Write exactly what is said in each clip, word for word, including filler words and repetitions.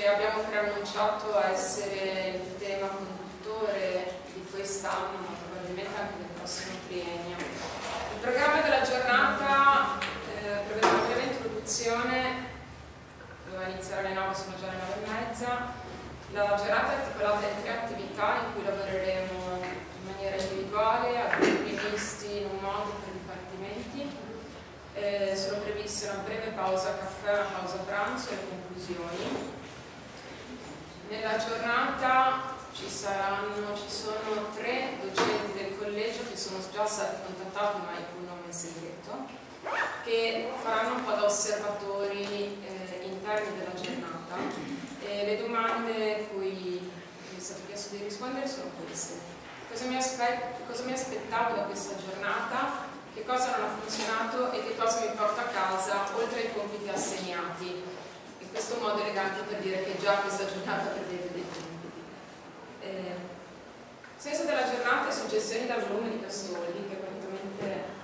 che abbiamo preannunciato essere il tema conduttore di quest'anno, ma probabilmente anche del prossimo triennio. Il programma della giornata eh, prevede una breve introduzione, doveva iniziare alle nove, sono già le nove e mezza. La giornata è articolata in tre attività in cui lavoreremo in maniera individuale, a gruppi misti in un modo per dipartimenti. Eh, sono previste una breve pausa caffè, una pausa pranzo e le conclusioni. Nella giornata ci saranno, ci sono tre docenti del collegio che sono già stati contattati, ma il cui nome è segreto, che faranno un po' da osservatori eh, interni della giornata. E le domande cui mi è stato chiesto di rispondere sono queste: cosa mi, cosa mi aspettavo da questa giornata? Che cosa non ha funzionato e che cosa mi porto a casa oltre ai compiti assegnati. In questo modo elegante per dire che già questa giornata prevede dei compiti. Eh, senso della giornata e suggestioni dal volume di Castori, che praticamente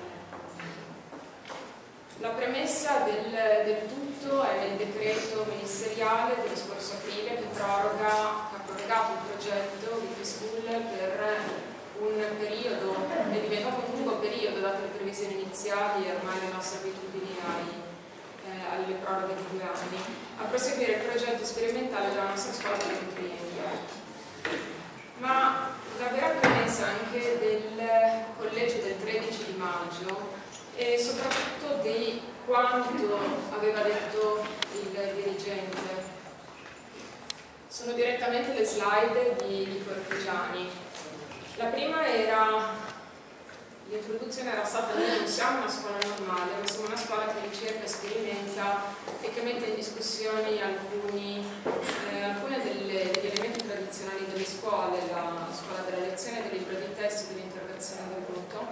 eh, la premessa del, del tutto è nel decreto ministeriale dello scorso aprile che proroga, che ha prorogato il progetto di P-School per un periodo, è diventato un lungo periodo date le previsioni iniziali e ormai le nostre abitudini ai, eh, alle proroghe di due anni, a proseguire il progetto sperimentale della nostra scuola per il triennio. Ma la vera premessa anche del collegio del tredici di maggio e soprattutto di quanto aveva detto il dirigente sono direttamente le slide di, di Cortigiani. La prima era, l'introduzione era stata: noi non siamo una scuola normale, ma siamo una scuola che ricerca, sperimenta e che mette in discussione alcuni, eh, alcuni delle, degli elementi tradizionali delle scuole, la scuola della lezione, del libro di testo e dell'interrogazione del voto,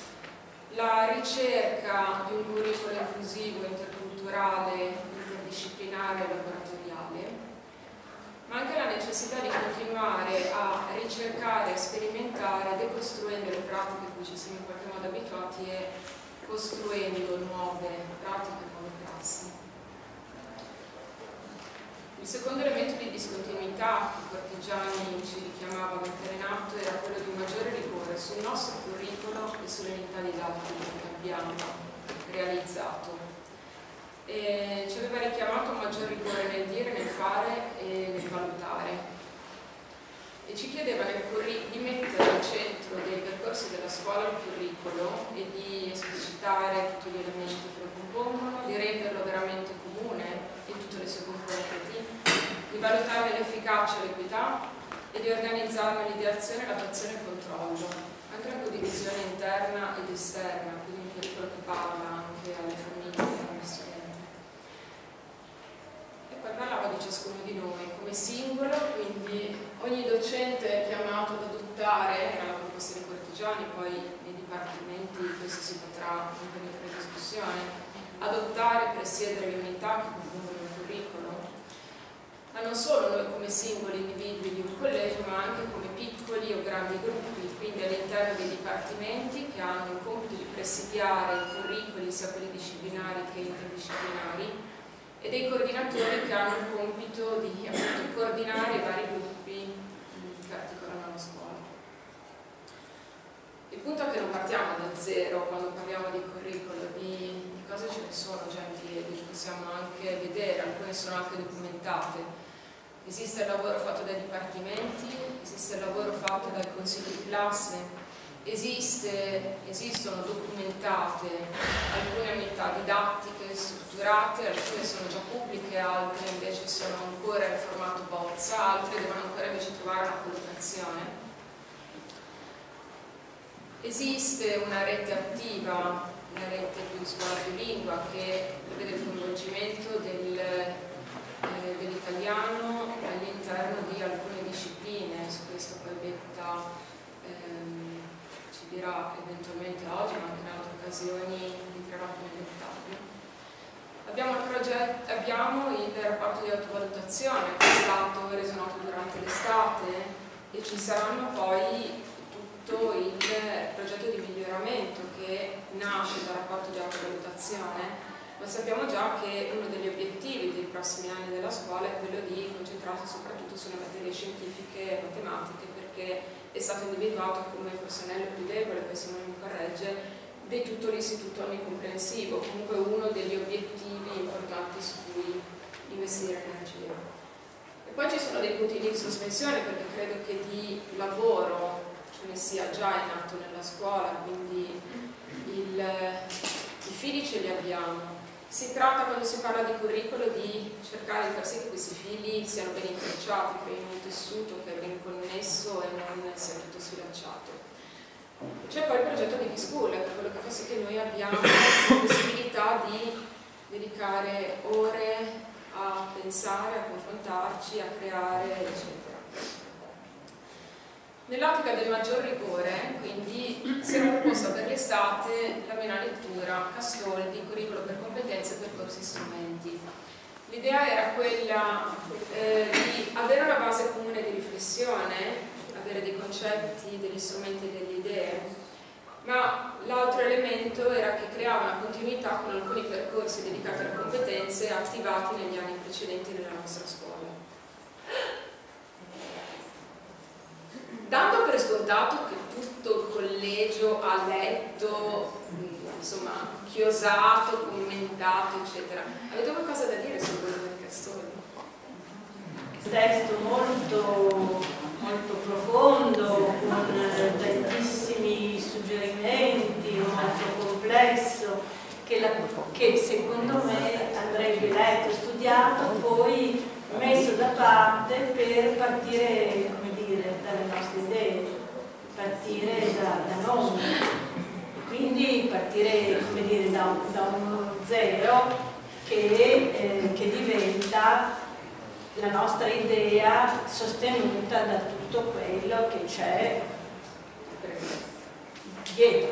la ricerca di un curriculum inclusivo, interculturale, interdisciplinare e laboratoriale, ma anche la necessità di continuare a ricercare, sperimentare, decostruendo le pratiche a cui ci siamo in qualche modo abituati e costruendo nuove pratiche, nuove prassi. Il secondo elemento di discontinuità che Cortigiani ci richiamava a mettere in atto era quello di un maggiore rigore sul nostro curriculum e sulle unità didattiche che abbiamo realizzato. E ci aveva richiamato un maggior rigore nel dire, nel fare e nel valutare, e ci chiedeva nel di mettere al centro dei percorsi della scuola il curriculum e di esplicitare tutti gli elementi che lo compongono, di renderlo veramente comune in tutte le sue componenti, di valutarne l'efficacia e l'equità e di organizzarne l'ideazione, l'attuazione e il controllo, anche la condivisione interna ed esterna, quindi un curriculum che parla anche alle famiglie. Poi parlava di ciascuno di noi come singolo, quindi ogni docente è chiamato ad adottare, era la proposta di Cortigiani, poi nei dipartimenti questo si potrà anche mettere in discussione, adottare e presiedere le unità che compongono il curriculum, ma non solo noi come singoli individui di un collegio, ma anche come piccoli o grandi gruppi, quindi all'interno dei dipartimenti che hanno il compito di presidiare i curricoli sia quelli disciplinari che interdisciplinari, e dei coordinatori che hanno il compito di appunto, coordinare i vari gruppi che articolano la scuola. Il punto è che non partiamo da zero quando parliamo di curriculum, di, di cose ce ne sono già in piedi, possiamo anche vedere, alcune sono anche documentate. Esiste il lavoro fatto dai dipartimenti, esiste il lavoro fatto dal consiglio di classe, Esiste, esistono documentate alcune unità didattiche strutturate, alcune sono già pubbliche, altre invece sono ancora in formato bozza, altre devono ancora invece trovare una collocazione. Esiste una rete attiva, una rete più scuola più lingua, che prevede il coinvolgimento del, eh, dell'italiano all'interno di alcune discipline, su questo poi Betta ehm, dirà eventualmente oggi, ma anche in altre occasioni entrerà più nel dettaglio. Abbiamo il, progetto, abbiamo il rapporto di autovalutazione che è stato reso noto durante l'estate e ci saranno poi tutto il progetto di miglioramento che nasce dal rapporto di autovalutazione, ma sappiamo già che uno degli obiettivi dei prossimi anni della scuola è quello di concentrarsi concentrato soprattutto sulle materie scientifiche e matematiche, perché è stato individuato come forse l'anello più debole, poi Simone mi corregge, di tutto l'istituto onnicomprensivo, comunque uno degli obiettivi importanti su cui investire energia. E poi ci sono dei punti di sospensione, perché credo che di lavoro ce ne sia già in atto nella scuola, quindi il, i fili ce li abbiamo. Si tratta, quando si parla di curriculum, di cercare di far sì che questi fili siano ben intrecciati, creino un tessuto che è ben connesso e non sia tutto sfilacciato. C'è poi il progetto di K-School, che è quello che fa sì che noi abbiamo la possibilità di dedicare ore a pensare, a confrontarci, a creare, eccetera. Nell'ottica del maggior rigore, quindi, si era proposta per l'estate la mia lettura Castoldi, curriculum per competenze e percorsi strumenti. L'idea era quella eh, di avere una base comune di riflessione, avere dei concetti, degli strumenti e delle idee, ma l'altro elemento era che creava una continuità con alcuni percorsi dedicati alle competenze attivati negli anni precedenti nella nostra scuola. Dando per scontato che tutto il collegio ha letto, insomma, chiosato, commentato, eccetera, avete qualcosa da dire sul curriculum di Castoldi? Testo molto, molto profondo, con tantissimi suggerimenti, molto complesso, che, la, che secondo me andrebbe letto, studiato, poi messo da parte per partire, come dire, dalle nostre idee, partire da, da noi, quindi partire, come dire, da, da uno zero che, eh, che diventa la nostra idea sostenuta da tutto quello che c'è dietro.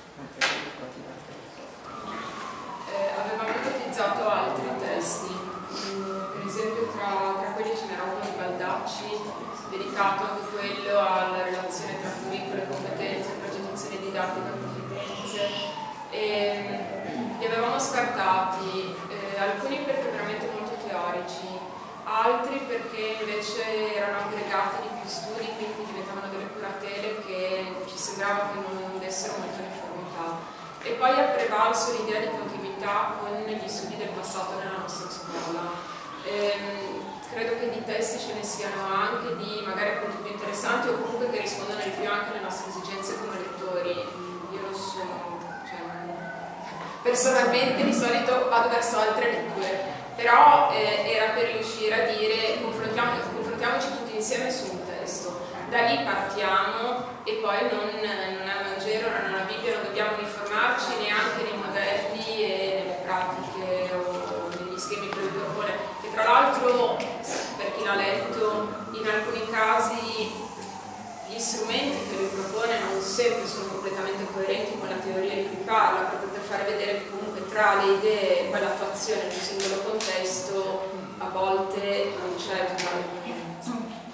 Eh, avevamo ipotizzato altri testi, mm, per esempio tra, tra quelli ce n'era uno di Baldacci, dedicato anche quello alla relazione tra curriculum e competenze, progettazione didattica e competenze, e li avevamo scartati, eh, alcuni perché veramente molto teorici, altri perché invece erano aggregati di più studi, quindi diventavano delle curatele che ci sembrava che non dessero molta uniformità. E poi ha prevalso l'idea di continuità con gli studi del passato nella nostra scuola. Ehm, credo che di testi ce ne siano anche di magari appunto più interessanti o comunque che rispondano di più anche alle nostre esigenze come lettori. Io lo sono, cioè, personalmente di solito vado verso altre letture. Però eh, era per riuscire a dire confrontiamo, confrontiamoci tutti insieme su un testo, da lì partiamo e poi non, non è un Vangelo, non è una Bibbia, non dobbiamo uniformarci neanche nei modelli e nelle pratiche o negli schemi che lui propone, che tra l'altro, per chi l'ha letto, in alcuni casi gli strumenti che lui propone non sempre sono completamente coerenti con la teoria di cui parla, proprio per far vedere che comunque tra le idee e poi l'attuazione di un singolo contesto a volte non c'è totale coerenza.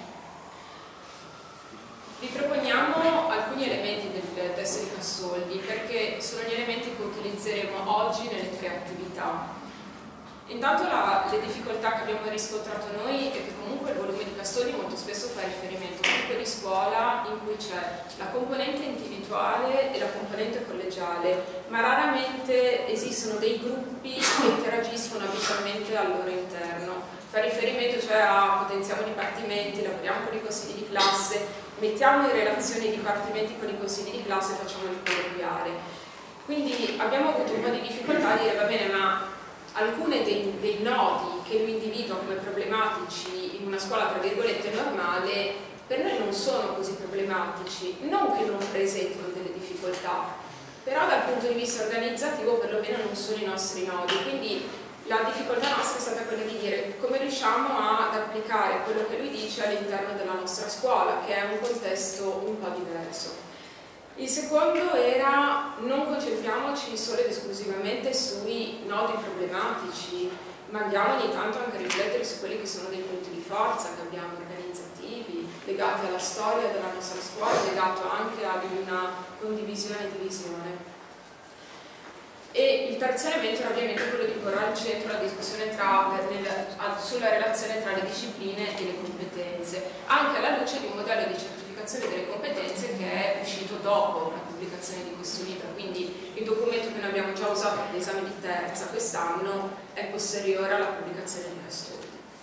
Vi proponiamo alcuni elementi del testo di Castoldi perché sono gli elementi che utilizzeremo oggi nelle tre attività. Intanto la, le difficoltà che abbiamo riscontrato noi è che comunque il volume di Castoldi molto spesso fa riferimento a un tipo di scuola in cui c'è la componente individuale e la componente collegiale, ma raramente esistono dei gruppi che interagiscono abitualmente al loro interno. Fa riferimento cioè a potenziamo dipartimenti, lavoriamo con i consigli di classe, mettiamo in relazione i dipartimenti con i consigli di classe e facciamo il collegiale. Quindi abbiamo avuto un po' di difficoltà a dire va bene, ma alcuni dei, dei nodi che lui individua come problematici in una scuola tra virgolette normale per noi non sono così problematici, non che non presentino delle difficoltà, però dal punto di vista organizzativo perlomeno non sono i nostri nodi, quindi la difficoltà nostra è stata quella di dire come riusciamo ad applicare quello che lui dice all'interno della nostra scuola, che è un contesto un po' diverso. Il secondo era non concentriamoci solo ed esclusivamente sui nodi problematici, ma andiamo ogni tanto anche a riflettere su quelli che sono dei punti di forza che abbiamo organizzativi, legati alla storia della nostra scuola, legato anche ad una condivisione e divisione. E il terzo elemento era ovviamente quello di porre al centro la discussione tra, nel, sulla relazione tra le discipline e le competenze, anche alla luce di un modello di certificazione delle competenze che è uscito dopo la pubblicazione di questo libro, quindi il documento che noi abbiamo già usato per l'esame di terza quest'anno è posteriore alla pubblicazione di Castoldi.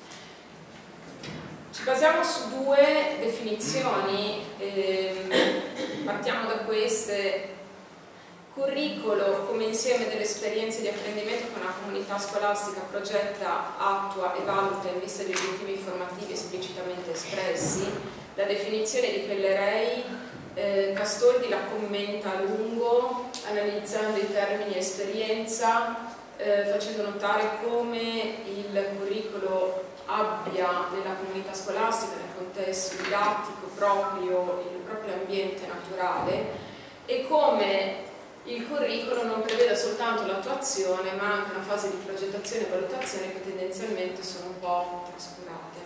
Ci basiamo su due definizioni, ehm, partiamo da queste. Curricolo come insieme delle esperienze di apprendimento che una comunità scolastica progetta, attua e valuta in vista di obiettivi formativi esplicitamente espressi. La definizione di Pellerei, eh, Castoldi la commenta a lungo, analizzando i termini esperienza, eh, facendo notare come il curricolo abbia nella comunità scolastica, nel contesto didattico proprio, il proprio ambiente naturale, e come il curriculum non prevede soltanto l'attuazione, ma anche una fase di progettazione e valutazione che tendenzialmente sono un po' trascurate.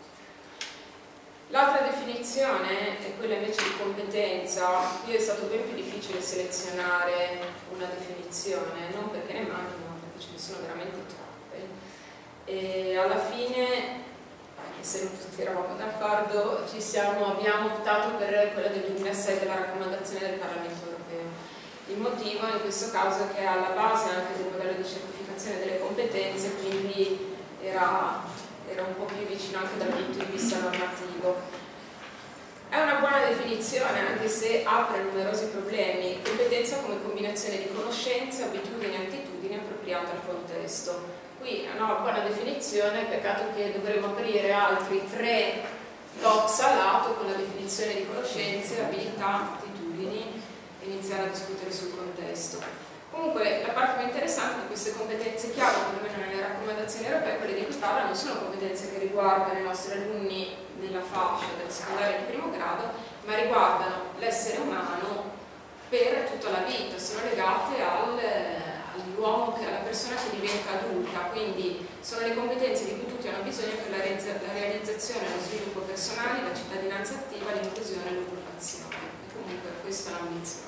L'altra definizione è quella invece di competenza. Qui è stato ben più difficile selezionare una definizione, non perché ne mancano, ma perché ce ne sono veramente troppe. E alla fine, anche se non tutti eravamo d'accordo, ci siamo, abbiamo optato per quella del duemilasei della raccomandazione del Parlamento europeo. Il motivo in questo caso è che è alla base anche del modello di certificazione delle competenze, quindi era, era un po' più vicino anche dal punto di vista normativo. È una buona definizione anche se apre numerosi problemi. Competenza come combinazione di conoscenze, abitudini e attitudini appropriate al contesto. Qui è una buona definizione, peccato che dovremmo aprire altri tre box a lato con la definizione di conoscenze, abilità, attitudini, iniziare a discutere sul contesto. Comunque la parte più interessante di queste competenze chiave, perlomeno nelle raccomandazioni europee, quelle di cui parla, non sono competenze che riguardano i nostri alunni nella fascia del secondario e del primo grado, ma riguardano l'essere umano per tutta la vita, sono legate al, all'uomo, alla persona che diventa adulta, quindi sono le competenze di cui tutti hanno bisogno per la, la realizzazione, lo sviluppo personale, la cittadinanza attiva, l'inclusione e l'occupazione. E comunque questa è l'ambizione.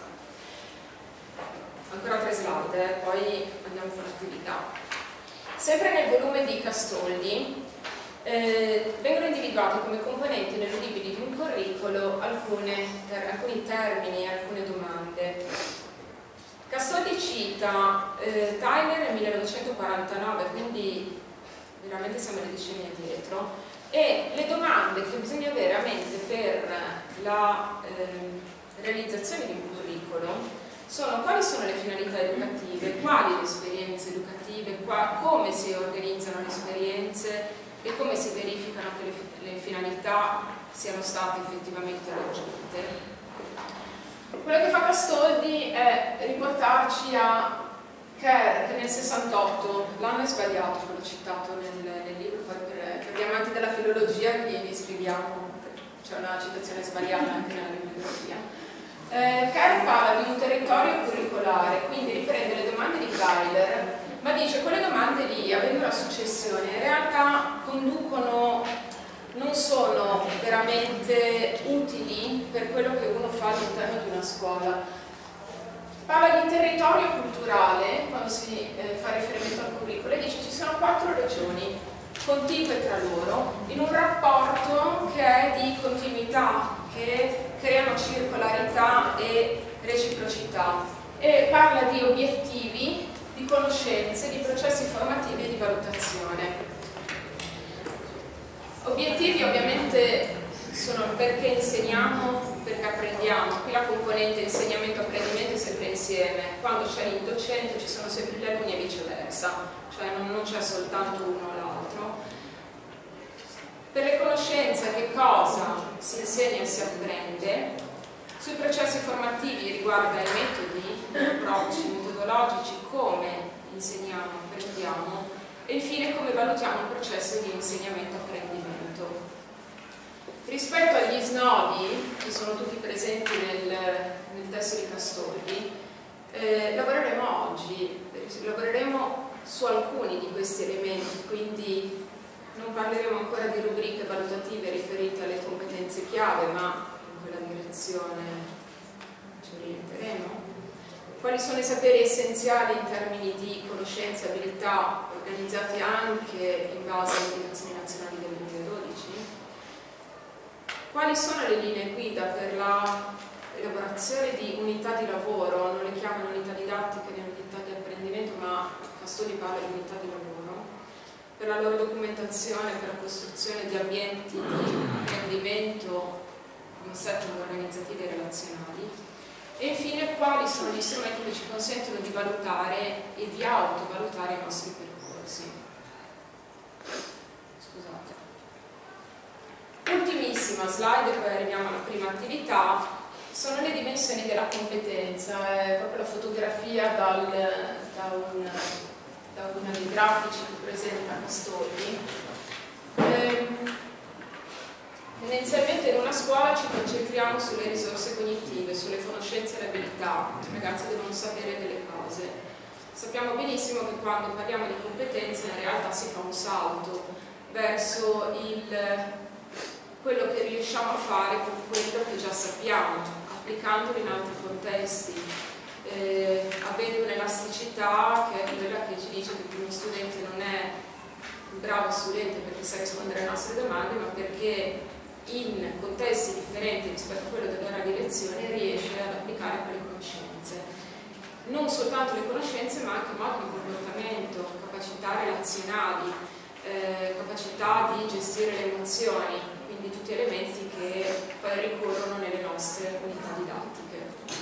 Ancora tre slide, eh, poi andiamo con l'attività. Sempre nel volume di Castoldi eh, vengono individuati come componenti ineludibili di un curricolo alcune, ter, alcuni termini e alcune domande. Castoldi cita eh, Tyler nel millenovecentoquarantanove, quindi veramente siamo dei decenni addietro, e le domande che bisogna avere a mente per la eh, realizzazione di un curriculum sono quali sono le finalità educative, quali le esperienze educative, qua, come si organizzano le esperienze e come si verificano che le, le finalità siano state effettivamente raggiunte. Quello che fa Castoldi è riportarci a Kerr, che nel sessantotto, l'anno è sbagliato, quello citato nel, nel libro, poi per, per gli amanti della filologia vi scriviamo, c'è una citazione sbagliata anche nella bibliografia. Eh, Kerr parla di un territorio curricolare, quindi riprende le domande di Weiler, ma dice che quelle domande lì, avendo la successione, in realtà conducono, non sono veramente utili per quello che uno fa all'interno di una scuola. Parla di territorio culturale, quando si eh, fa riferimento al curriculum, e dice che ci sono quattro regioni contigue tra loro, in un rapporto che è di continuità, che creano circolarità e reciprocità, e parla di obiettivi, di conoscenze, di processi formativi e di valutazione. Obiettivi ovviamente sono perché insegniamo, perché apprendiamo. Qui la componente insegnamento-apprendimento è sempre insieme, quando c'è il docente ci sono sempre gli alunni e viceversa, cioè non c'è soltanto uno o l'altro. Per le conoscenze che cosa si insegna e si apprende, sui processi formativi riguarda i metodi, gli approcci metodologici, come insegniamo, apprendiamo, e infine come valutiamo il processo di insegnamento-apprendimento. Rispetto agli snodi, che sono tutti presenti nel, nel testo di Castoldi, eh, lavoreremo oggi, lavoreremo su alcuni di questi elementi, quindi non parleremo ancora di rubriche valutative riferite alle competenze chiave, ma in quella direzione ci orienteremo. Quali sono i saperi essenziali in termini di conoscenze e abilità, organizzati anche in base alle indicazioni quali sono le linee guida per la elaborazione di unità di lavoro, non le chiamano unità didattiche né unità di apprendimento, ma Castori parla di unità di lavoro, per la loro documentazione, per la costruzione di ambienti di apprendimento come setting organizzativi e relazionali, e infine quali sono gli strumenti che ci consentono di valutare e di autovalutare i nostri percorsi. Scusate. Ultimissima slide, poi arriviamo alla prima attività. Sono le dimensioni della competenza, è proprio la fotografia dal, da, un, da uno dei grafici che presenta Castori. Ehm, tendenzialmente in una scuola ci concentriamo sulle risorse cognitive, sulle conoscenze e le abilità. I ragazzi devono sapere delle cose. Sappiamo benissimo che quando parliamo di competenze in realtà si fa un salto verso il, quello che riusciamo a fare con quello che già sappiamo, applicandolo in altri contesti, eh, avendo un'elasticità che è quella che ci dice che uno studente non è un bravo studente perché sa rispondere alle nostre domande, ma perché in contesti differenti rispetto a quello dell'ora di lezione riesce ad applicare quelle conoscenze. Non soltanto le conoscenze, ma anche modi di comportamento, capacità relazionali, eh, capacità di gestire le emozioni, quindi tutti elementi che poi ricorrono nelle nostre unità didattiche.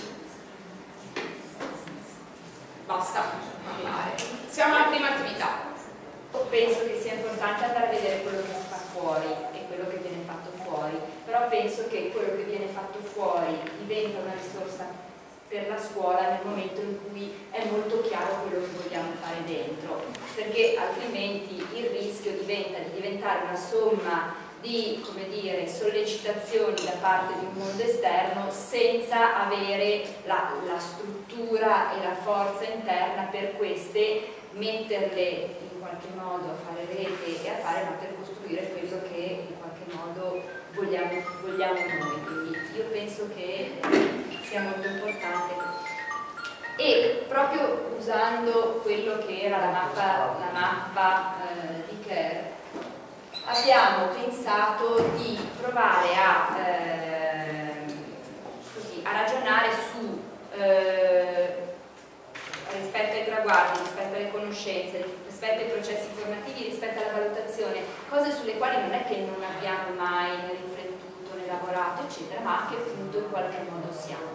Basta parlare. Siamo alla prima attività. Penso che sia importante andare a vedere quello che si fa fuori e quello che viene fatto fuori, però penso che quello che viene fatto fuori diventa una risorsa per la scuola nel momento in cui è molto chiaro quello che vogliamo fare dentro, perché altrimenti il rischio diventa di diventare una somma di, come dire, sollecitazioni da parte di un mondo esterno senza avere la, la struttura e la forza interna per queste, metterle in qualche modo a fare rete e a fare, ma per costruire quello che in qualche modo vogliamo, vogliamo noi. Quindi io penso che sia molto importante. E proprio usando quello che era la mappa, la mappa eh, di Kerr, abbiamo pensato di provare a, eh, così, a ragionare su eh, rispetto ai traguardi, rispetto alle conoscenze, rispetto ai processi formativi, rispetto alla valutazione, cose sulle quali non è che non abbiamo mai né riflettuto né lavorato, eccetera, ma che appunto in qualche modo siamo.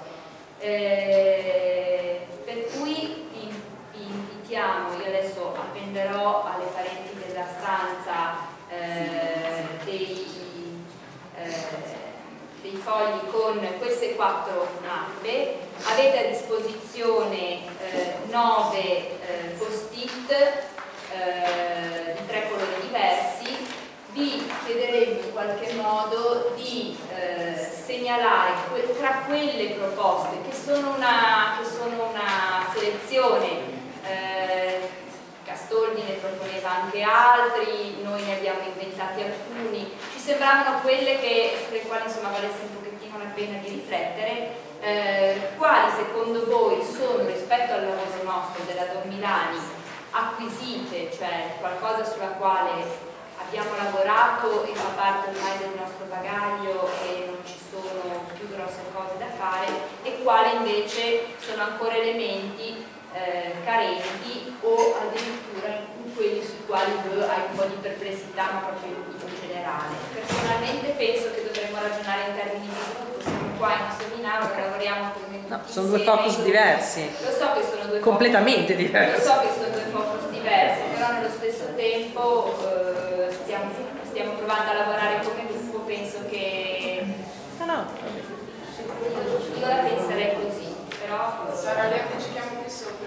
Eh, per cui vi, vi invitiamo, io adesso appenderò alle pareti della stanza eh, dei, eh, dei fogli con queste quattro mappe, avete a disposizione eh, nove eh, post-it eh, di tre colori diversi. Vi chiederemo in qualche modo di eh, segnalare que tra quelle proposte che sono una, che sono una selezione, eh, Castaldi ne proponeva anche altri, noi ne abbiamo inventati alcuni, ci sembravano quelle che, sulle quali insomma valesse un pochettino la pena di riflettere, eh, quali secondo voi sono rispetto al lavoro nostro della Don Milani acquisite, cioè qualcosa sulla quale abbiamo lavorato e fa parte ormai del nostro bagaglio e non ci sono più grosse cose da fare, e quali invece sono ancora elementi eh, carenti o addirittura in quelli sui quali hai un po' di perplessità, ma proprio in generale. Personalmente penso che dovremmo ragionare in termini di gruppo, siamo qua in un seminario che lavoriamo come no, sono due focus diversi. Lo so che sono due completamente focus, diversi. Lo so che sono due focus diversi, però nello stesso tempo eh, stiamo, stiamo provando a lavorare come gruppo, penso che no, no. Io, io la penserei così, però sarà lei che ci chiamo qui sopra.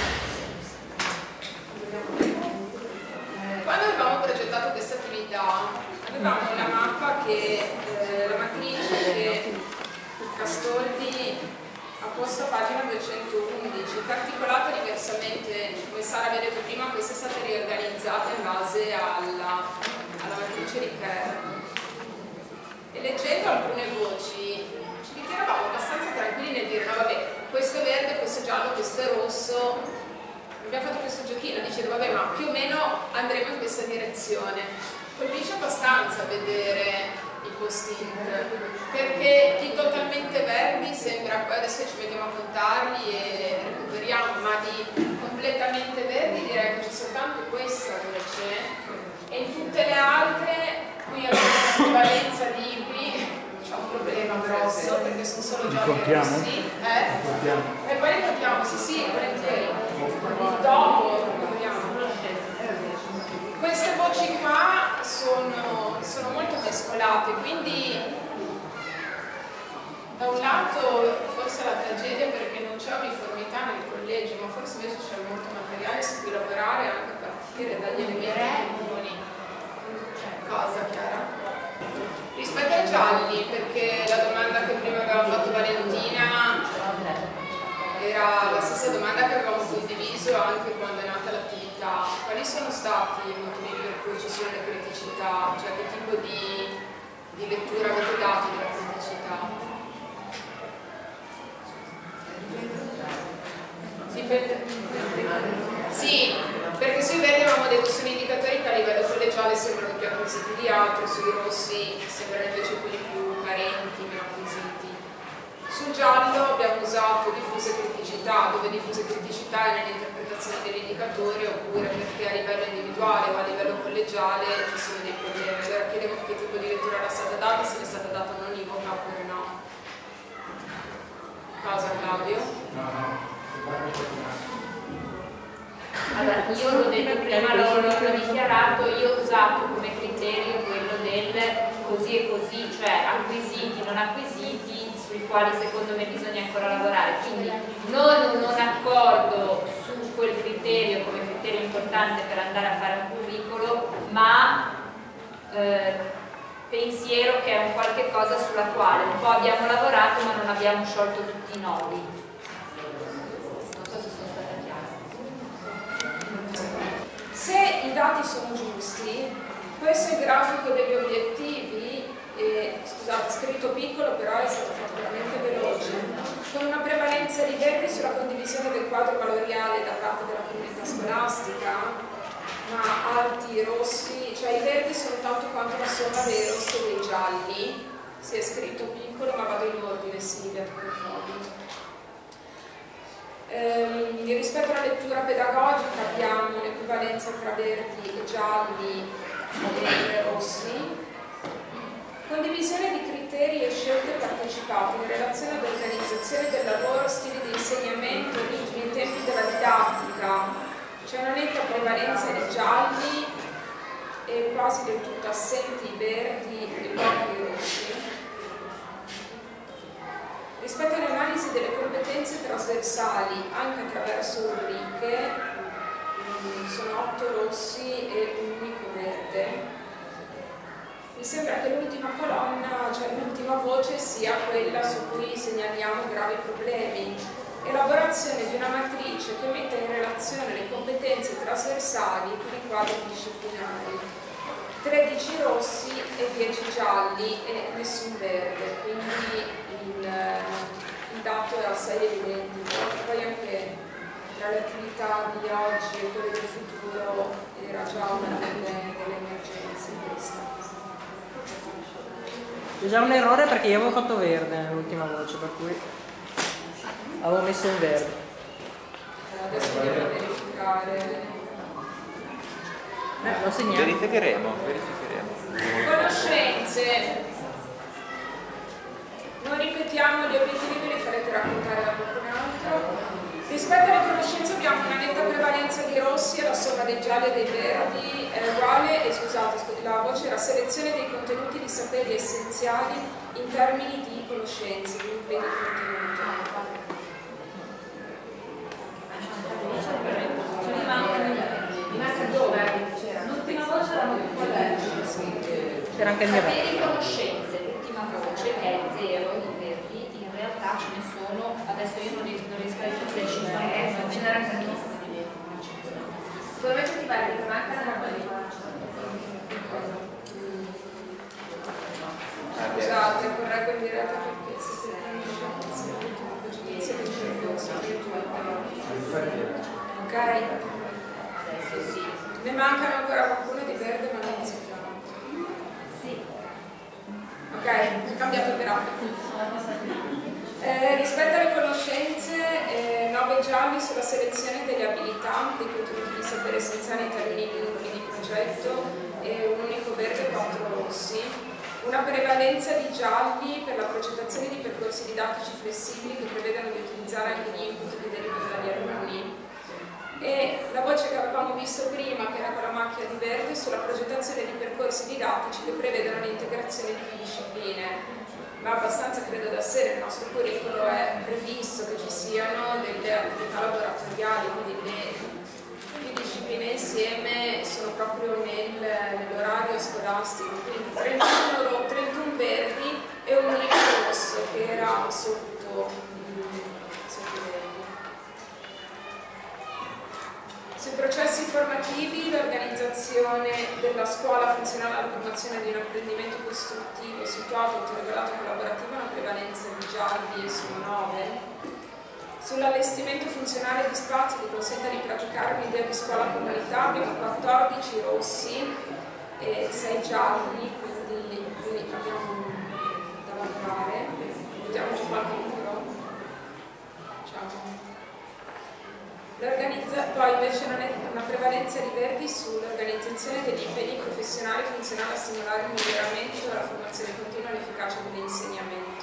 Quando avevamo progettato questa attività avevamo una mappa che eh, la matrice che Castaldi ha posto a pagina duecentoundici, che è articolata diversamente, come Sara vi ha detto prima. Questa è stata riorganizzata in base alla, alla matrice di Kerr, e leggendo alcune voci ci ritenevamo abbastanza tranquilli nel dire no vabbè, questo è verde, questo è giallo, questo è rosso. Abbiamo fatto questo giochino dicendo vabbè, ma più o meno andremo in questa direzione. Colpisce abbastanza vedere i post-it, perché di totalmente verdi sembra, adesso ci mettiamo a contarli e recuperiamo, ma di completamente verdi direi che c'è soltanto questa dove c'è, e in tutte le altre qui abbiamo una valenza di qui. C'è un problema grosso perché sono solo gialli e rossi. Eh? E poi li contiamo, sì sì, volentieri. Dopo contiamo. Queste voci qua sono, sono molto mescolate, quindi da un lato forse la tragedia perché non c'è uniformità nel collegio, ma forse invece c'è molto materiale su cui lavorare anche a partire dagli elementi comuni. Cosa, Chiara? Rispetto ai gialli, perché la domanda che prima aveva fatto Valentina era la stessa domanda che avevamo condiviso anche quando è nata l'attività. Quali sono stati i motivi per cui ci sono le criticità? Cioè che tipo di, di lettura avete dato della criticità? Sì, per... sì, perché sui verdi avevamo detto sono indicatori che a livello collegiale sembrano più acquisiti di altro, sui rossi sembrano invece quelli più carenti, meno acquisiti. Sul giallo abbiamo usato diffuse criticità, dove diffuse criticità è nell'interpretazione dell'indicatore oppure perché a livello individuale o a livello collegiale ci sono dei problemi. Allora chiedevo che tipo di lettura era stata data, se è stata data un'univoca oppure no. Cosa, Claudio? Allora, io l'ho detto prima, l'ho, l'ho dichiarato, io ho usato come criterio quello del così e così, cioè acquisiti, non acquisiti, sui quali secondo me bisogna ancora lavorare. Quindi non, non accordo su quel criterio come criterio importante per andare a fare un curriculum, ma eh, pensiero che è un qualche cosa sulla quale un po' abbiamo lavorato ma non abbiamo sciolto tutti i nodi. Se i dati sono giusti, questo è il grafico degli obiettivi, eh, scusate, scritto piccolo però è stato fatto veramente veloce, con una prevalenza di verdi sulla condivisione del quadro valoriale da parte della comunità scolastica, ma alti rossi, cioè i verdi sono tanto quanto la somma dei rossi e dei gialli, si è scritto piccolo ma vado in ordine, Silvia, tu per favore. Ehm, rispetto alla lettura pedagogica abbiamo l'equivalenza tra verdi e gialli e rossi, condivisione di criteri e scelte partecipate in relazione ad organizzazione del lavoro, stili di insegnamento, ritmi e tempi della didattica. C'è una netta prevalenza di gialli e quasi del tutto assenti i verdi e pochi rossi. Rispetto all'analisi delle competenze trasversali, anche attraverso rubriche, sono otto rossi e un unico verde. Mi sembra che l'ultima colonna, cioè l'ultima voce, sia quella su cui segnaliamo gravi problemi. Elaborazione di una matrice che metta in relazione le competenze trasversali con i quadri disciplinari. tredici rossi e dieci gialli e nessun verde, quindi il, il dato è assai evidente. Poi anche tra le attività di oggi e quelle del futuro era già una delle, delle emergenze questa. C'è già un errore perché io avevo fatto verde nell'ultima voce, per cui avevo messo in verde. Adesso dobbiamo verificare. Eh, lo segniamo. Verificheremo, verificheremo. Conoscenze. Non ripetiamo gli obiettivi, ve li farete raccontare da qualcun altro. Rispetto alle conoscenze abbiamo una netta prevalenza di rossi e la somma dei gialli e dei verdi è uguale, e scusate, scusate, la voce era selezione dei contenuti di saperi essenziali in termini di conoscenze, quindi di contenuto. L'ultima voce era C'era anche il mio verde. Saperi conoscenze, l'ultima voce che è zero in verdi, in realtà ce ne sono, adesso io non riesco non riesco a ripetere, non ce n'era tantissimi. Secondo me tutti i verdi che mancano Scusate, correggo in diretta perché siete giudizio di percorso. Ok? adesso sì. Ne mancano ancora qualcuno di verde ma non si chiama. Sì. Ok, cambiato grafico. Eh, rispetto alle conoscenze, eh, nove gialli sulla selezione delle abilità, dei contenuti di sapere essenziali in termini vincoli di progetto e un unico verde e quattro rossi. Una prevalenza di gialli per la progettazione di percorsi didattici flessibili che prevedano di utilizzare anche gli input che derivano dagli alunni. E la voce che avevamo visto prima, che era con la macchia di verde, sulla progettazione di percorsi didattici che prevedono l'integrazione di più discipline. Ma abbastanza credo da sé nel nostro curriculum è previsto che ci siano delle attività laboratoriali, quindi le più discipline insieme sono proprio nel, nell'orario scolastico, quindi trentuno, trentuno verdi e un unico rosso che era sotto. Sui processi formativi, l'organizzazione della scuola funzionale alla formazione di un apprendimento costruttivo situato, autoregolato e collaborativo, una prevalenza di gialli e su nove. Sull'allestimento funzionale di spazi che consenta di praticare un'idea di scuola comunità abbiamo quattordici rossi e sei gialli, quindi, quindi abbiamo da lavorare. Vediamoci qualche numero. Ciao. Poi invece non è una prevalenza di verdi sull'organizzazione degli impegni professionali funzionali a stimolare il miglioramento della formazione continua e l'efficacia dell'insegnamento.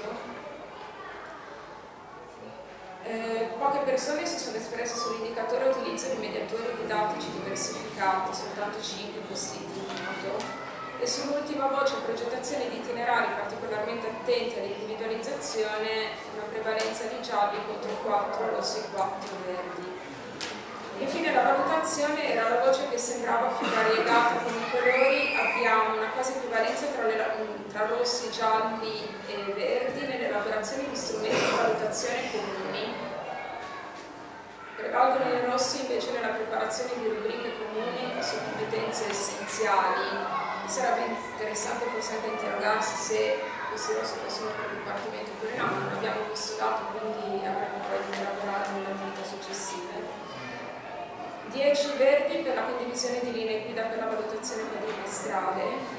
Eh, poche persone si sono espresse sull'indicatore utilizzo di mediatori didattici diversificati, soltanto cinque costituiti in punto. E sull'ultima voce, progettazione di itinerari particolarmente attenti all'individualizzazione, una prevalenza di gialli contro quattro rossi e quattro verdi. Infine la valutazione era la voce che sembrava più variegata con i colori, abbiamo una quasi equivalenza tra, le, tra rossi, gialli e verdi nell'elaborazione di strumenti di valutazione comuni. Prevalgono i rossi invece nella preparazione di rubriche comuni su competenze essenziali. Sarebbe interessante forse anche interrogarsi se questi rossi possono per il dipartimento oppure no, non abbiamo questo dato, quindi avremo poi di lavorare nelle attività successive. dieci verdi per la condivisione di linee guida per la valutazione quadrimestrale,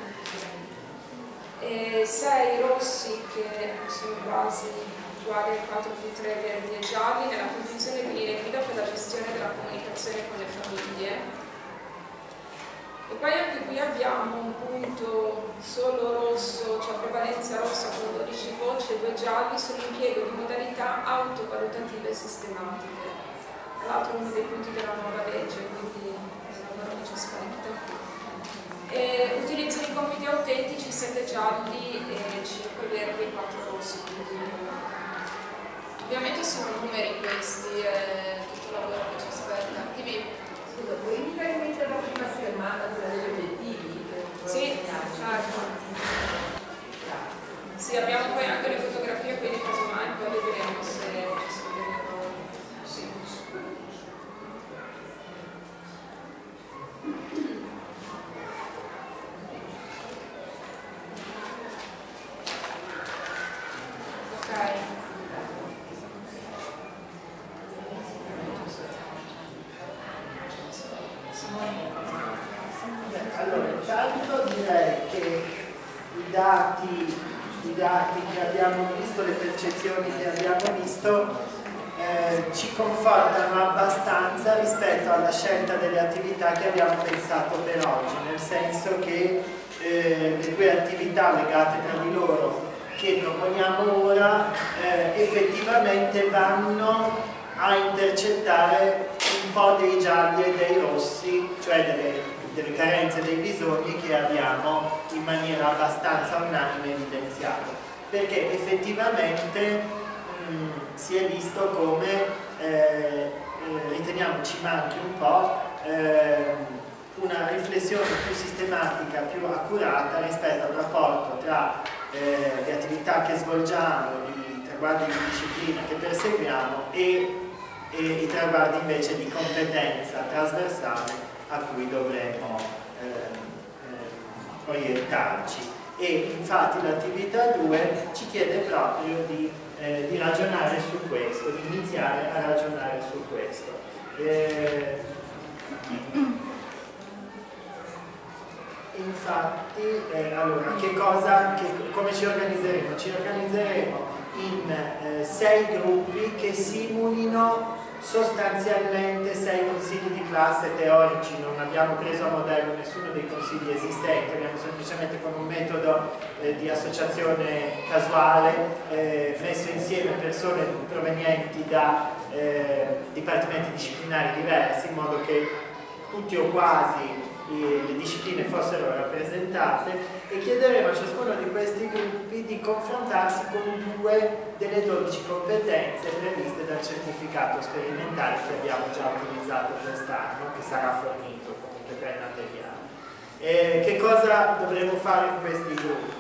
e sei rossi che sono quasi uguali a quattro più tre verdi e gialli nella condivisione di linee guida per la gestione della comunicazione con le famiglie. E poi anche qui abbiamo un punto solo rosso, cioè prevalenza rossa con dodici voci e due gialli sull'impiego di modalità autovalutative e sistematiche. Tra l'altro uno dei punti della nuova legge, quindi è un lavoro che ci spaventa. E utilizzo di compiti autentici, sette gialli e cinque verdi e quattro rossi. Quindi, ovviamente sono numeri questi, è tutto il lavoro che ci aspetta. Dimmi. Scusa, puoi ripetere la prima schermata quella degli obiettivi? Sì, certo. Sì, abbiamo poi anche le fotografie, quindi casomai poi vedremo se ci sono degli errori. Sì. Allora, intanto direi che i dati, i dati che abbiamo visto, le percezioni che abbiamo visto, eh, ci confortano abbastanza rispetto alla scelta delle attività che abbiamo pensato per oggi, nel senso che eh, le due attività legate tra di loro che proponiamo ora eh, effettivamente vanno a intercettare un po' dei gialli e dei rossi, cioè delle delle carenze, dei bisogni che abbiamo in maniera abbastanza unanime evidenziato, perché effettivamente mh, si è visto come eh, eh, riteniamo ci manchi un po' eh, una riflessione più sistematica, più accurata rispetto al rapporto tra eh, le attività che svolgiamo, i traguardi di disciplina che perseguiamo e, e i traguardi invece di competenza trasversale a cui dovremmo eh, eh, orientarci. E infatti l'attività due ci chiede proprio di, eh, di ragionare su questo, di iniziare a ragionare su questo. Eh, infatti, eh, allora, che cosa, che, come ci organizzeremo? Ci organizzeremo in eh, sei gruppi che simulino sostanzialmente sei consigli di classe teorici. Non abbiamo preso a modello nessuno dei consigli esistenti, abbiamo semplicemente con un metodo eh, di associazione casuale eh, messo insieme persone provenienti da eh, dipartimenti disciplinari diversi, in modo che tutti o quasi le discipline fossero rappresentate, e chiederemo a ciascuno di questi gruppi di confrontarsi con due delle dodici competenze previste dal certificato sperimentale che abbiamo già utilizzato quest'anno, che sarà fornito comunque tra i materiali. Eh, che cosa dovremo fare in questi gruppi?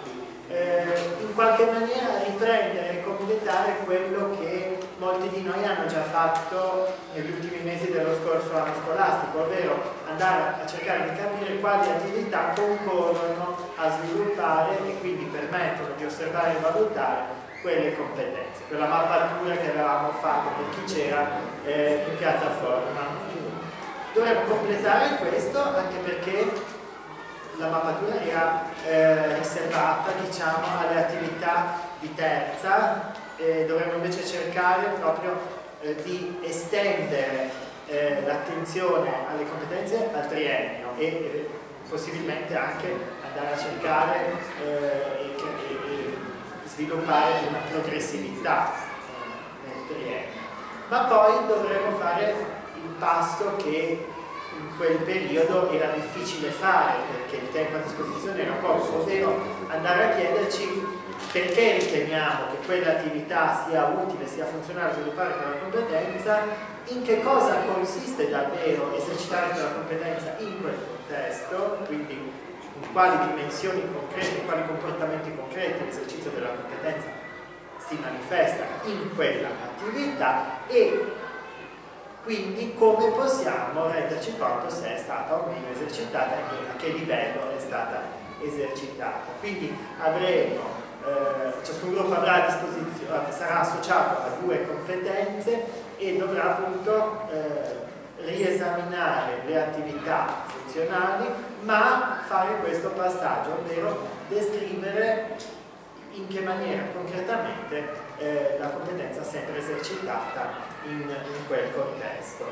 Eh, in qualche maniera riprendere e completare quello che molti di noi hanno già fatto negli ultimi mesi dello scorso anno scolastico, ovvero andare a cercare di capire quali attività concorrono a sviluppare e quindi permettono di osservare e valutare quelle competenze, quella mappatura che avevamo fatto per chi c'era eh, in piattaforma. Dovremmo completare questo anche perché la mappatura era eh, riservata, diciamo, alle attività di terza, e dovremmo invece cercare proprio eh, di estendere eh, l'attenzione alle competenze al triennio e eh, possibilmente anche andare a cercare eh, e, e, e sviluppare una progressività eh, nel triennio. Ma poi dovremmo fare il passo che in quel periodo era difficile fare perché il tempo a disposizione era poco, ovvero andare a chiederci perché riteniamo che quell'attività sia utile, sia funzionale a sviluppare quella competenza, in che cosa consiste davvero esercitare quella competenza in quel contesto, quindi in quali dimensioni concrete, in quali comportamenti concreti l'esercizio della competenza si manifesta in quella attività e quindi come possiamo renderci conto se è stata o meno esercitata e a che livello è stata esercitata. Quindi avremo Eh, ciascun gruppo avrà a disposizione, sarà associato a due competenze e dovrà appunto eh, riesaminare le attività funzionali, ma fare questo passaggio, ovvero descrivere in che maniera concretamente eh, la competenza è sempre esercitata in, in quel contesto.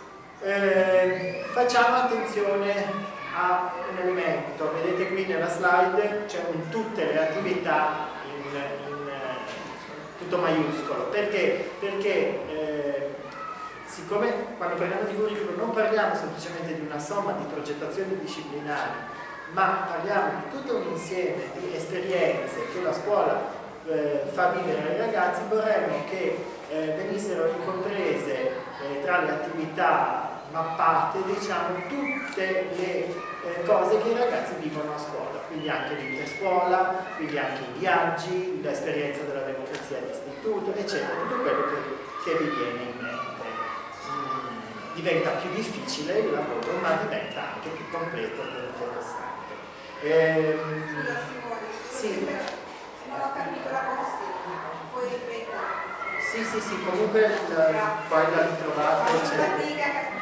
Eh, facciamo attenzione a un elemento, vedete qui nella slide c'è un tutte le attività in, in tutto maiuscolo, perché? Perché eh, siccome quando parliamo di curriculum non parliamo semplicemente di una somma di progettazioni disciplinari, ma parliamo di tutto un insieme di esperienze che la scuola eh, fa vivere ai ragazzi, vorremmo che eh, venissero ricomprese eh, tra le attività mappate, diciamo, tutte le eh, cose che i ragazzi vivono a scuola, quindi anche l'interscuola, quindi anche i viaggi, l'esperienza della democrazia d'istituto, eccetera, tutto quello che, che vi viene in mente. Mm, diventa più difficile il lavoro, ma diventa anche più completo e interessante. Ehm, sì. Non ho capito la consegna, puoi ripetere? Sì, sì, sì, comunque la, poi la ritrovate. Eccetera.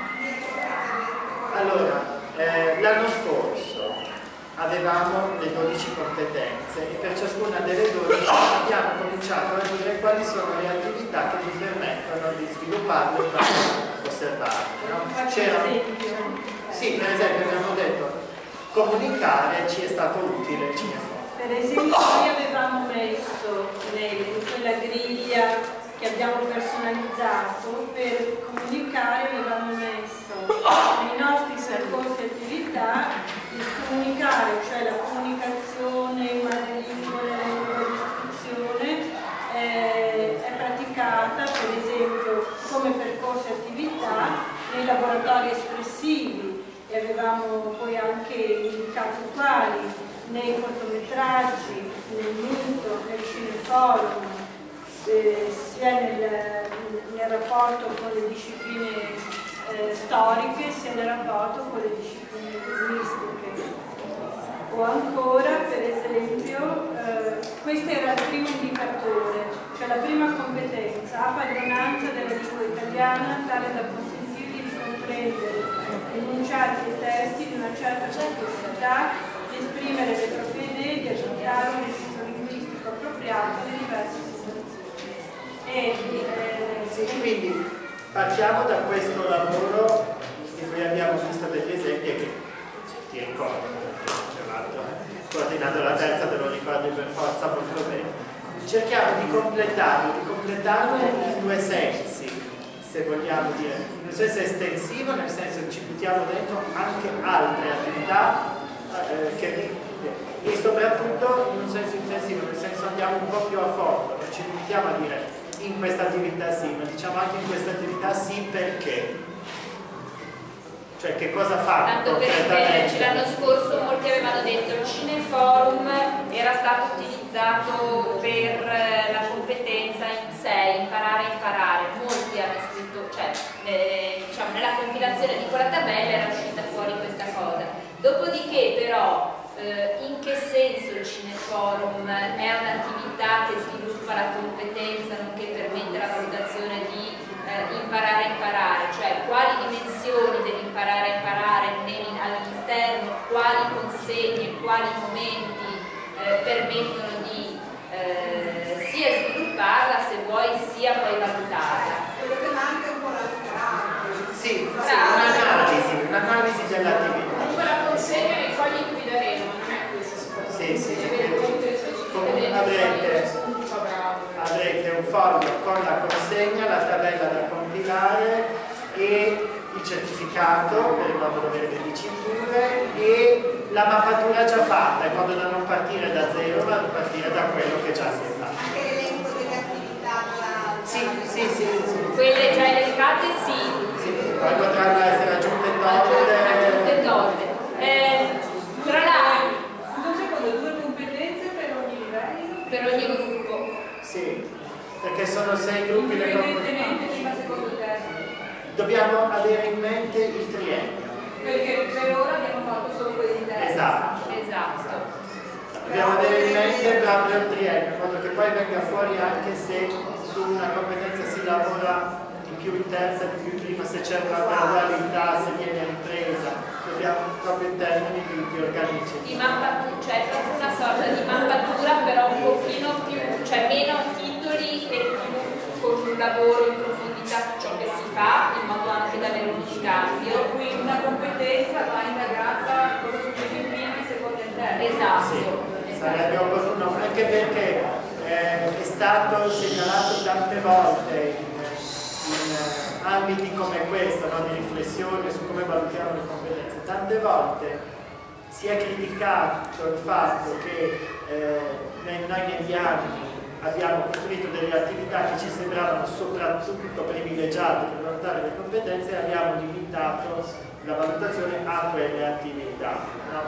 Allora, eh, l'anno scorso avevamo le dodici competenze e per ciascuna delle dodici abbiamo cominciato a dire quali sono le attività che vi permettono di svilupparle e poi osservarle. No? C'era, sì, per esempio abbiamo detto comunicare ci è stato utile, ci è stato. Per esempio noi avevamo messo in quella griglia che abbiamo personalizzato per comunicare, avevamo messo nei nostri percorsi e attività il comunicare, cioè la comunicazione in madrelingua, nella lingua di istruzione eh, è praticata per esempio come percorso e attività nei laboratori espressivi e avevamo poi anche indicato quali nei cortometraggi, nel mito, nel cineforum, Eh, sia nel, nel rapporto con le discipline eh, storiche sia nel rapporto con le discipline linguistiche. O ancora, per esempio, eh, questo era il primo indicatore, cioè la prima competenza, padronanza della lingua italiana tale da consentirgli di comprendere, enunciare dei testi di una certa complessità esprimere le proprie idee, di associare un senso linguistico appropriato alle diverse situazioni. E, eh, sì, quindi partiamo da questo lavoro di cui abbiamo visto degli esempi che ti ricordo, perché tra l'altro coordinato la terza te lo ricordi per forza molto bene. Cerchiamo di completarlo, di completarlo in due sensi, se vogliamo dire, in un senso estensivo, nel senso che ci buttiamo dentro anche altre attività eh, che, e soprattutto in un senso intensivo, nel senso andiamo un po' più a fondo, non ci buttiamo a dire in questa attività sì, ma diciamo anche in questa attività sì perché. Cioè che cosa fanno? Tanto per intenderci, l'anno scorso molti avevano detto il Cineforum era stato utilizzato per la competenza in sé, imparare a imparare. Molti hanno scritto, cioè eh, diciamo nella compilazione di quella tabella era uscita fuori questa cosa. Dopodiché però eh, in che senso il Cineforum è un'attività che sviluppa la competenza nonché permette la valutazione di Eh, imparare a imparare, cioè quali dimensioni dell'imparare a imparare all'interno, quali consegne, quali momenti eh, permettono di eh, sia svilupparla se vuoi sia poi valutarla. Quello che manca è un po' la Sì, sì, un'analisi, un'analisi dell'attività. Comunque la consegna nei fogli in cui daremo, non è questa sicuramente. Sì, sì, sì. Come avrete, avrete un foglio con la consegna, la tabella da compilare e il certificato per il modulo verde di cinture e la mappatura già fatta, in modo da non partire da zero ma da partire da quello che già si è fatto. Anche l'elenco delle attività da... Sì, sì, sì, sì. Quelle già elencate sì. Sì, poi potranno essere aggiunte Aggiunte tolte. tolte. Eh, tra l'altro, scusa un secondo, due competenze per ogni livello? per ogni gruppo. Sì, perché sono sei gruppi le competenze. Indipendentemente prima, secondo te? Dobbiamo avere in mente il triennio. Perché per ora abbiamo fatto solo quelli di terza. Esatto. Esatto. Dobbiamo avere in mente proprio il triennio, in modo che poi venga fuori anche se su una competenza si lavora di più in terza, di più in prima, se c'è una gradualità, se viene ripresa. Dobbiamo proprio in termini di, di organici. Di mappatura, cioè proprio una sorta di mappatura però un pochino più, cioè meno titoli e più con un lavoro in profondità su ciò che si fa, in modo anche da avere uno scambio. Quindi una competenza va indagata cosa succede in prima, in seconda e in terza. Esatto. Sì, esatto. sarebbe opportuno, anche perché eh, è stato segnalato tante volte in, in eh, ambiti come questo, no, di riflessione su come valutiamo le competenze, tante volte si è criticato il fatto che eh, noi negli anni abbiamo costruito delle attività che ci sembravano soprattutto privilegiate per valutare le competenze e abbiamo limitato la valutazione a quelle attività. No?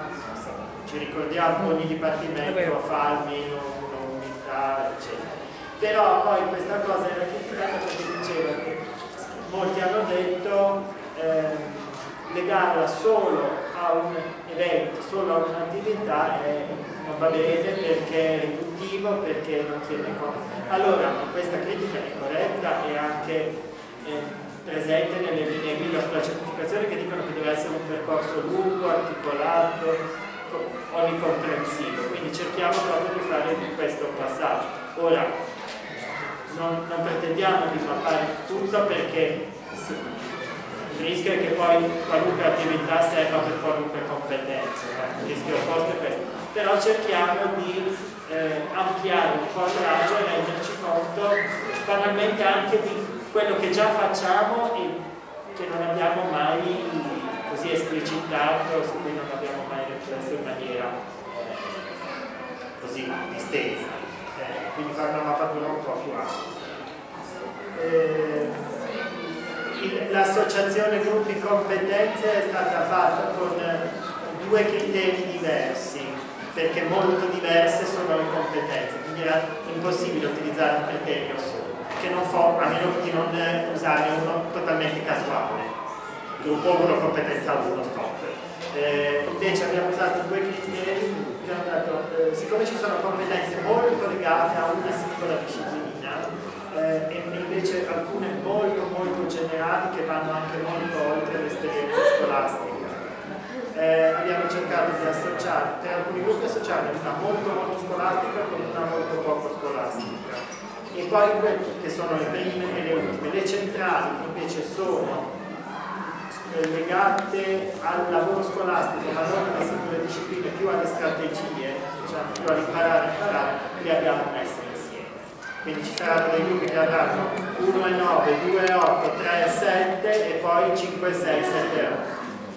Ci ricordiamo ogni dipartimento fa almeno un'unità, eccetera. Però poi questa cosa era criticata perché diceva che molti hanno detto eh, legarla solo a un evento, solo a un'attività eh, non va bene perché è riduttivo, perché non tiene conto. Allora, questa critica è corretta e anche eh, presente nelle linee guida sulla certificazione che dicono che deve essere un percorso lungo, articolato, onnicomprensivo, quindi cerchiamo proprio di fare questo passaggio. Ora, non, non pretendiamo di mappare tutto perché il rischio è che poi qualunque attività serva per qualunque competenza, eh? Il rischio opposto è questo. Però cerchiamo di eh, ampliare un po' il raggio e renderci conto banalmente anche di quello che già facciamo e che non abbiamo mai così esplicitato, su cui non abbiamo mai riflesso in maniera eh, così distesa, eh, quindi fare una mappatura un po' più ampia. Eh, L'associazione gruppi competenze è stata fatta con due criteri diversi, perché molto diverse sono le competenze, quindi era impossibile utilizzare un criterio solo, che non fa, a meno di non usare uno totalmente casuale, gruppo uno, competenza uno, stop. Eh, invece abbiamo usato due criteri, abbiamo dato, eh, siccome ci sono competenze molto legate a una singola disciplina, eh, e invece alcune molto molto generali che vanno anche molto oltre l'esperienza scolastica. eh, abbiamo cercato di associare, per alcuni gruppi associare una molto molto scolastica con una molto poco scolastica. E poi quelle che sono le prime e le ultime, le centrali invece sono legate al lavoro scolastico, ma non alle singole discipline, più alle strategie, diciamo, più all'imparare a imparare, le abbiamo messe insieme. Quindi ci saranno dei gruppi che avranno uno e nove, due e otto, tre e sette e poi cinque e sei, sette e otto.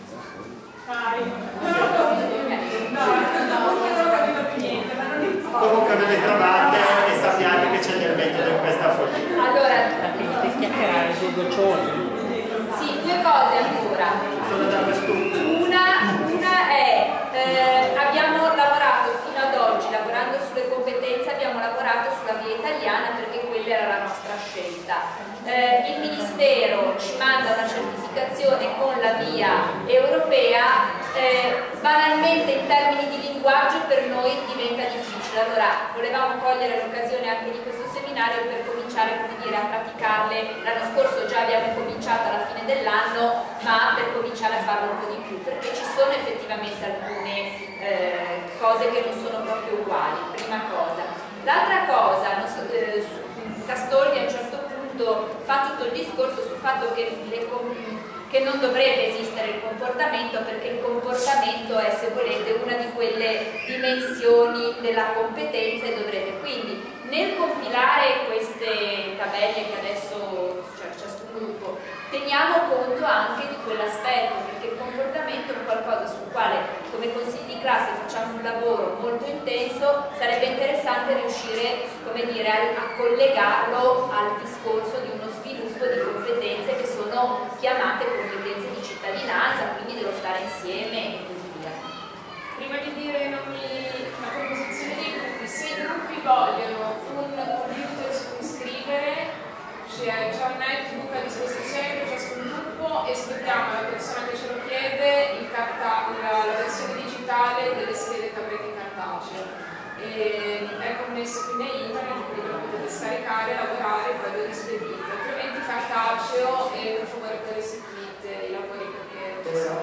Comunque ve le trovate e sappiate che c'è del metodo in questa follia. Allora, Devi chiacchierare sui goccioli. sì, due cose ancora. Sono dappertutto. Una, una è, eh, abbiamo lavorato fino ad oggi, lavorando sulle competenze, abbiamo lavorato sulla via italiana perché quella era la nostra scelta. Eh, il Ministero ci manda una certificazione con la via europea, eh, banalmente in termini di linguaggio per noi diventa difficile. Allora volevamo cogliere l'occasione anche di questo seminario per cominciare, come dire, a praticarle. L'anno scorso già abbiamo cominciato alla fine dell'anno, ma per cominciare a farlo un po' di più, perché ci sono effettivamente alcune eh, cose che non sono proprio uguali, prima cosa. L'altra cosa, non so, eh, Castordi a un certo punto fa tutto il discorso sul fatto che, le, che non dovrebbe esistere il comportamento, perché il comportamento è, se volete, una di quelle dimensioni della competenza e dovrebbe. Quindi nel compilare queste tabelle che adesso, cioè ciascun gruppo, teniamo conto anche di quell'aspetto, perché il comportamento è qualcosa sul quale come consigli di classe facciamo un lavoro molto intenso. Sarebbe interessante riuscire, come dire, a, a collegarlo al discorso di uno sviluppo di competenze che sono chiamate competenze di cittadinanza, quindi dello stare insieme e così via. Prima di dire nomi, la composizione dei gruppi, se i gruppi vogliono un computer su cui scrivere, c'è un netbook a disposizione per ciascun gruppo e scriviamo alla persona che ce lo chiede il carta, la, la versione digitale delle schede tablette cartacee. E è connesso quindi a internet, quindi lo potete scaricare, lavorare e poi lo rispedite, altrimenti cartaceo. E per favore poi restituite i lavori perché Però,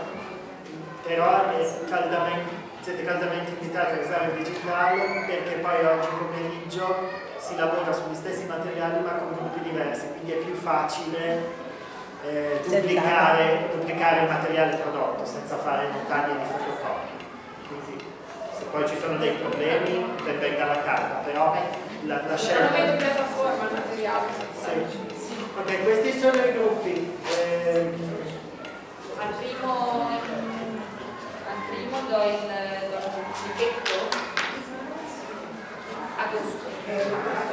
però è caldamente, siete caldamente invitati a usare il digitale, perché poi oggi pomeriggio si lavora sugli stessi materiali ma con gruppi diversi, quindi è più facile eh, duplicare, duplicare il materiale prodotto senza fare montagne di fotocopie. Quindi se poi ci sono dei problemi ben venga la carta, però la, la scelta... Non avete piattaforma il materiale. Sì. Ok, questi sono i gruppi. Eh, Al primo, al primo do il, do il pacchetto agosto.